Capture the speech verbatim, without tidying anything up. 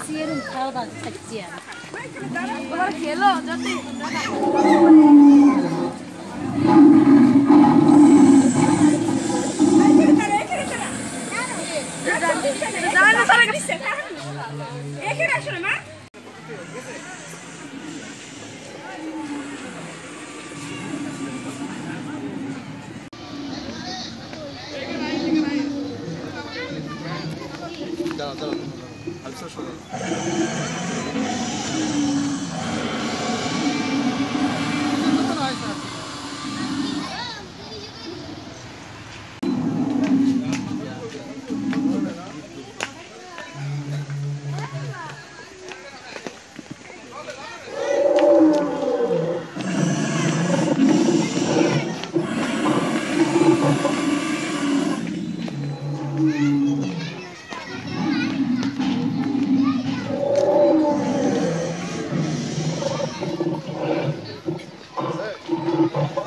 시에는 가다 찾지 않아. 오늘 길러 저기 나는 사람 있어. 이렇게 하시는 마? 나, 나, 안 써줘. 네.